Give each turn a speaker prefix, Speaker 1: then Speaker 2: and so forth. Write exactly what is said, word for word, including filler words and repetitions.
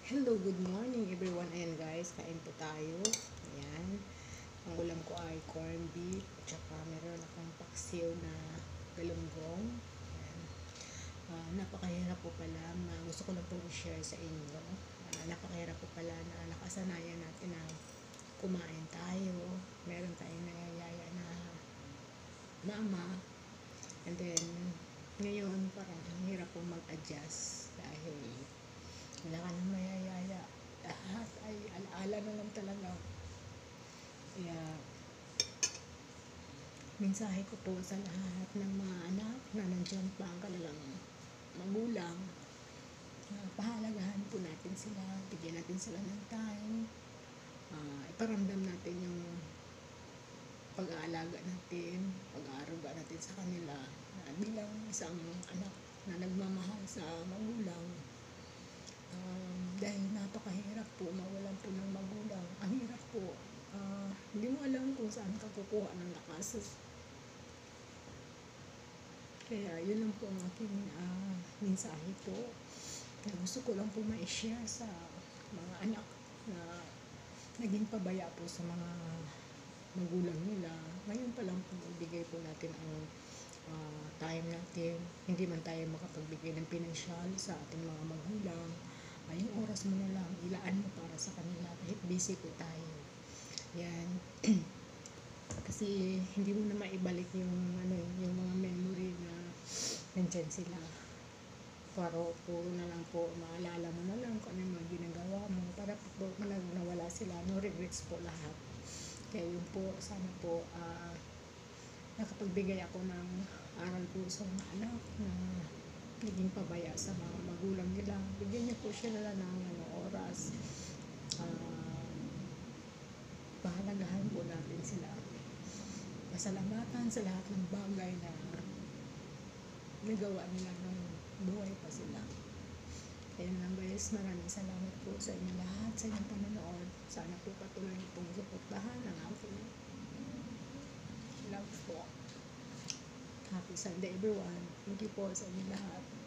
Speaker 1: Hello, good morning everyone. Ayan guys, kain po tayo. Ayan. Ang ulam ko ay corned beef. Tsaka meron akong paksiw na galunggong. Ayan. Uh, napakahirap po pala. Na gusto ko lang pong i-share sa inyo. Uh, napakahirap po pala na nakasanayan natin na kumain tayo. Meron tayong nangayaya na mama. And then, ngayon parang ang hirap pong mag-adjust dahil wala ka nang mayayaya. Lahat ay alaala na lang talaga. Kaya, mensahe ko po sa lahat ng mga anak na nandiyan pa ang kanilang magulang. Uh, pahalagahan po natin sila. Bigyan natin sila ng time. Uh, iparamdam natin yung pag-aalaga natin, pag-aaruga natin sa kanila. Uh, bilang isang anak na nagmamahal sa magulang. Um, dahil napakahirap po mawalan po ng magulang. Ang hirap po, uh, hindi mo alam kung saan ka kukuha ng lakas. Kaya yun lang po ang aking uh, mensahe po. Kaya gusto ko lang po ma-share sa mga anak na naging pabaya po sa mga magulang nila. Ngayon pa lang po ibigay po natin ang uh, time natin. Hindi man tayo makapagbigay ng pinansyal sa ating mga magulang. Uh, yung oras mo na lang, ilaan mo para sa kanila kahit busy po tayo. Yan. Kasi hindi mo na maibalik yung ano yung mga memory na nandyan sila. Paro puro na lang po, maalala mo na lang kung ano yung mga ginagawa mo para po nawala sila, no regrets po lahat. Kaya yun po, sana po uh, nakapagbigay ako ng aral po sa mga anak na naging pabaya sa mga magulang nila. Bigyan niyo po sila ng ano, oras. Uh, pahalagahan po natin sila. Pasalamatan sa lahat ng bagay na nagawa nila ng buhay pa sila. Kaya lang guys, maraming salamat po sa inyo lahat, sa inyong panonood. Sana po patuloy niyo pong suportahan ang aking love po. Happy Sunday everyone. Thank you po sa inyo lahat.